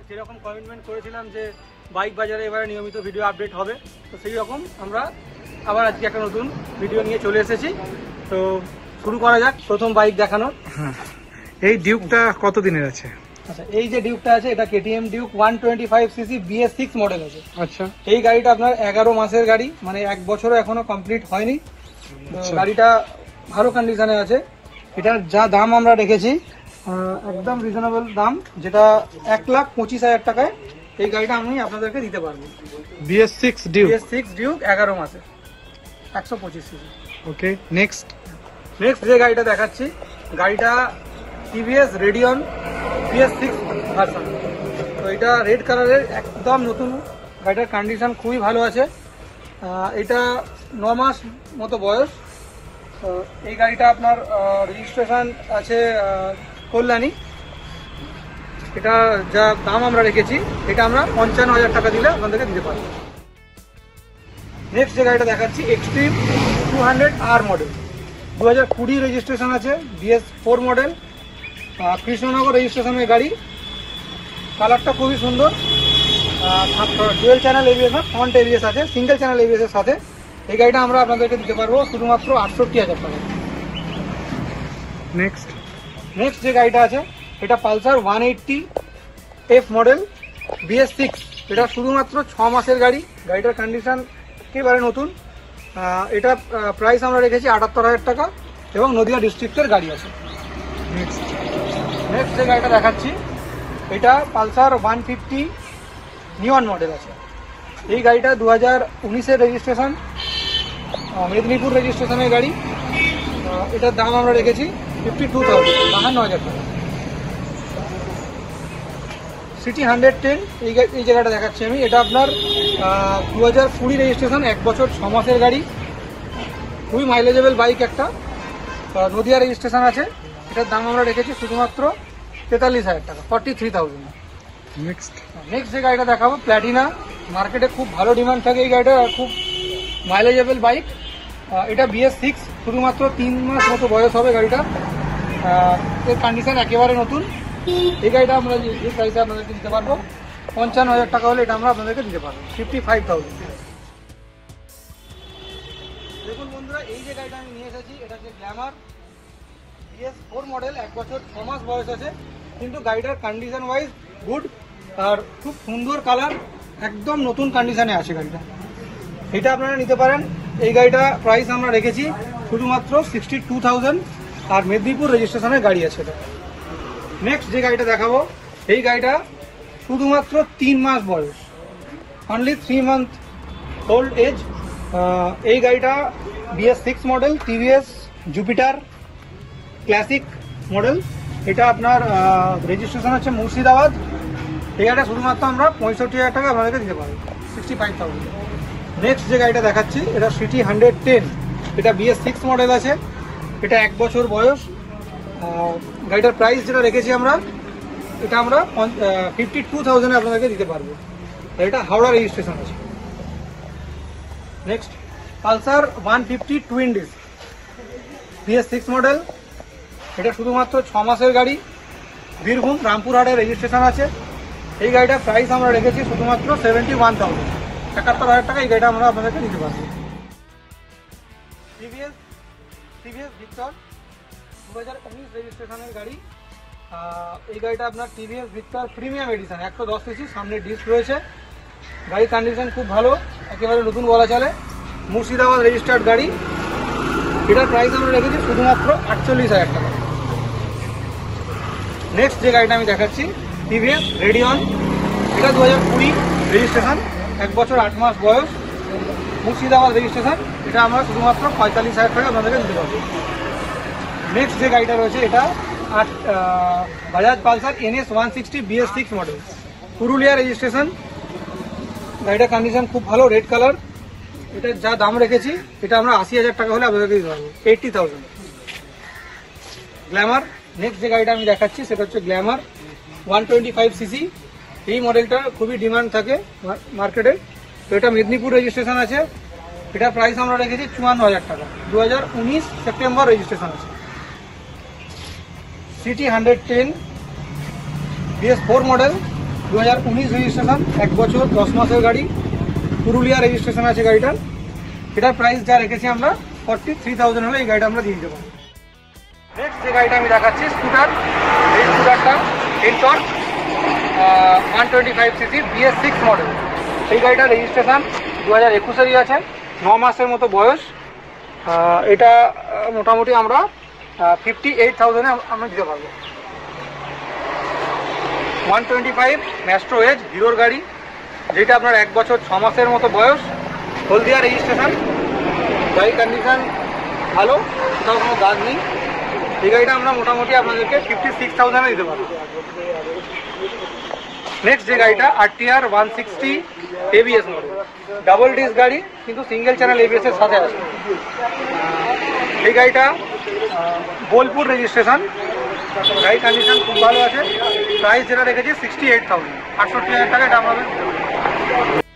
যেরকম কমিটমেন্ট করেছিলাম যে বাইক বাজারে এবারে নিয়মিত ভিডিও আপডেট হবে, তো সেই রকম আমরা আবার আজকে একটা নতুন ভিডিও নিয়ে চলে এসেছি। তো শুরু করা যাক প্রথম বাইক দেখানোর। এই ডিউকটা কত দিনের আছে? আচ্ছা, এই যে ডিউকটা আছে এটা KTM Duke 125cc BS6 model আছে। আচ্ছা, এই গাড়িটা আপনার 11 মাসের গাড়ি, মানে 1 বছরও এখনো কমপ্লিট হয়নি। গাড়িটা ভালো কন্ডিশনে আছে। এটার যা দাম আমরা রেখেছি একদম রিজনেবল দাম, যেটা 1,25,000 টাকায় এই গাড়িটা আমি আপনাদেরকে দিতে পারবো। BS6 ডিউক, BS6 ডিউক 11 মাসে 125cc। ওকে, নেক্সট যে গাড়িটা দেখাচ্ছি, গাড়িটা টিভিএস রেডিয়ন BS6 ভার্সন। তো এটা রেড কালারের, একদম নতুন। গাড়িটার কন্ডিশন খুবই ভালো আছে। এটা 9 মাস মতো বয়স। তো এই গাড়িটা আপনার রেজিস্ট্রেশন আছে কল্যাণী। এটা যা দাম আমরা রেখেছি, এটা আমরা 55,000 টাকা দিলে আপনাদেরকে দিতে পারবো। নেক্সট যে গাড়িটা দেখাচ্ছি এক্সট্রিম 200R মডেল, 2020 রেজিস্ট্রেশন আছে, BS4 মডেল, কৃষ্ণনগর রেজিস্ট্রেশনের গাড়ি। কালারটা খুবই সুন্দর। ডুয়েল চ্যানেল ABS না, ফ্রন্ট ABS আছে, সিঙ্গেল চ্যানেল ABS এর সাথে। এই গাড়িটা আমরা আপনাদেরকে দিতে পারবো শুধুমাত্র 68,000 টাকা। নেক্সট যে গাড়িটা আছে এটা পালসার 180F মডেল BS6। এটা শুধুমাত্র 6 মাসের গাড়ি। গাড়িটার কন্ডিশন একেবারে নতুন। এটা প্রাইস আমরা রেখেছি 78,000 টাকা এবং নদিয়া ডিস্ট্রিক্টের গাড়ি আছে। নেক্সট যে গাড়িটা দেখাচ্ছি এটা পালসার 150 নিওয়ান মডেল আছে। এই গাড়িটা 2019-এর রেজিস্ট্রেশন, মেদিনীপুর রেজিস্ট্রেশনের গাড়ি। এটার দাম আমরা রেখেছি 52,000 টাকা। সিটি 110 এই জায়গাটা দেখাচ্ছি আমি। এটা আপনার 2020 রেজিস্ট্রেশন, 1 বছর 6 মাসের গাড়ি। খুবই মাইলেজেবল বাইক একটা। নদিয়া রেজিস্ট্রেশন আছে। এটার দাম আমরা রেখেছি শুধুমাত্র 43,000 টাকা, 43,000। নেক্সট যে গাড়িটা দেখাবো প্ল্যাটিনা। মার্কেটে খুব ভালো ডিমান্ড থাকে এই গাড়িটা, খুব মাইলেজেবল বাইক। এটা BS6, শুধুমাত্র 3 মাস মতো বয়স হবে গাড়িটা। এর কন্ডিশন একেবারে নতুন। এই গাড়িটা আমরা যে প্রাইসে আপনাদেরকে দিতে পারবো 55,000 টাকা হলে এটা আমরা আপনাদেরকে দিতে পারবো 55,000। দেখুন বন্ধুরা, এই যে গাড়িটা আমি নিয়ে এসেছি এটা হচ্ছে গ্ল্যামার BS4 মডেল, 1 বছর 6 মাস বয়স আছে, কিন্তু গাড়িটার কন্ডিশন ওয়াইজ গুড আর খুব সুন্দর কালার, একদম নতুন কন্ডিশনে আছে গাড়িটা। এটা আপনারা নিতে পারেন। এই গাড়িটা প্রাইস আমরা রেখেছি শুধুমাত্র 62,000 আর মেদিনীপুর রেজিস্ট্রেশনের গাড়ি আছে এটা। নেক্সট যে গাড়িটা দেখাবো, এই গাড়িটা শুধুমাত্র 3 মাস বয়স, অনলি 3 মান্থ ওল্ড এজ। এই গাড়িটা BS6 model, TVS Jupiter classic model. এটা আপনার রেজিস্ট্রেশন হচ্ছে মুর্শিদাবাদ। এই গাড়িটা শুধুমাত্র আমরা 65,000 টাকা আপনাদেরকে দিতে পারবো, 65,000। নেক্সট যে গাড়িটা দেখাচ্ছি এটা সিটি 110। এটা BS6 মডেল আছে। এটা 1 বছর বয়স। গাড়িটার প্রাইস যেটা রেখেছি আমরা, এটা আমরা 52,000 আপনাদেরকে দিতে পারবো। এটা হাওড়া রেজিস্ট্রেশন আছে। Next Pulsar 150 twin disc, BS6 model. এটা শুধুমাত্র 6 মাসের গাড়ি, বীরভূম রামপুরহাটে রেজিস্ট্রেশন আছে। এই গাড়িটার প্রাইস আমরা রেখেছি শুধুমাত্র 71,000, 71,000 টাকা এই গাড়িটা আমরা আপনাদেরকে দিতে পারবো। TVS ভিক্টর 2019 রেজিস্ট্রেশনের গাড়ি। এই গাড়িটা আপনার TVS Victor premium addition, 110cc, সামনে ডিস্ক রয়েছে। গাড়ির কন্ডিশন খুব ভালো, একেবারে নতুন বলা চলে, মুর্শিদাবাদ রেজিস্টার্ড গাড়ি। এটার প্রাইস আমরা রেখেছি শুধুমাত্র 48,000 টাকা। নেক্সট যে গাড়িটা আমি দেখাচ্ছি TVS রেডিয়ন। এটা 2020 রেজিস্ট্রেশন, 1 বছর 8 মাস বয়স, মুর্শিদাবাদ রেজিস্ট্রেশন। এটা আমরা শুধুমাত্র 45,000 টাকা আপনাদেরকে দিতে পারবো। নেক্সট যে গাড়িটা রয়েছে এটা Bajaj Pulsar NS 160 BS6 model, Purulia registration. গাড়িটার কন্ডিশন খুব ভালো, রেড কালার। এটার যা দাম রেখেছি এটা আমরা 80,000 টাকা হলে আপনাদেরকে দিতে পারবো, 80,000। গ্ল্যামার। নেক্সট যে গাড়িটা আমি দেখাচ্ছি সেটা হচ্ছে গ্ল্যামার 125cc। এই মডেলটা খুবই ডিমান্ড থাকে মার্কেটে। তো এটা মেদিনীপুর রেজিস্ট্রেশন আছে। এটার প্রাইস আমরা রেখেছি 54,000 টাকা, 2019 সেপ্টেম্বর রেজিস্ট্রেশন আছে। সিটি 110 BS4 মডেল, 2019 রেজিস্ট্রেশন, 1 বছর 10 মাসের গাড়ি, পুরুলিয়া রেজিস্ট্রেশন আছে গাড়িটার। এটার প্রাইস যা রেখেছি আমরা 43,000 হলে এই গাড়িটা আমরা দিয়ে দিতে পারি। নেক্সট যে গাড়িটা আমি দেখাচ্ছি স্কুটার, এই স্কুটারটা এন্টর্ক 125 সিসি BS6 মডেল। এই গাড়িটার রেজিস্ট্রেশন 2021-এরই আছে, 9 মাসের মতো বয়স। এটা মোটামুটি আমরা 58,000-এ আমরা দিতে পারবো। 125 ম্যাস্ট্রো এজ হিরোর গাড়ি, যেটা আপনার 1 বছর 6 মাসের মতো বয়স, হলদিয়া রেজিস্ট্রেশন। গাড়ি কন্ডিশন ভালো, কোথাও কোনো দাগ নেই। এই গাড়িটা আমরা মোটামুটি আপনাদেরকে 56,000-এ দিতে পারবো। নেক্সট যে গাড়িটা RTR 160 ABS model, double disc গাড়ি কিন্তু সিঙ্গেল চ্যানেল ABS এর সাথে আছে। এই গাড়িটা বোলপুর রেজিস্ট্রেশন, গাড়ি কন্ডিশন খুব ভালো আছে। প্রাইস যেটা রেখেছি 68,000, 68,000 টাকা এটা আমাদের।